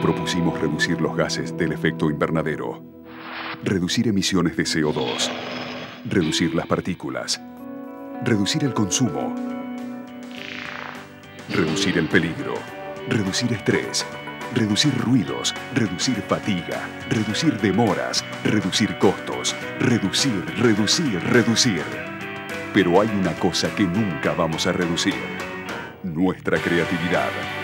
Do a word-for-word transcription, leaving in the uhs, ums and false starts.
propusimos reducir los gases del efecto invernadero, reducir emisiones de C O dos, reducir las partículas, reducir el consumo, reducir el peligro, reducir estrés, reducir ruidos, reducir fatiga, reducir demoras, reducir costos, reducir, reducir, reducir. Pero hay una cosa que nunca vamos a reducir: nuestra creatividad.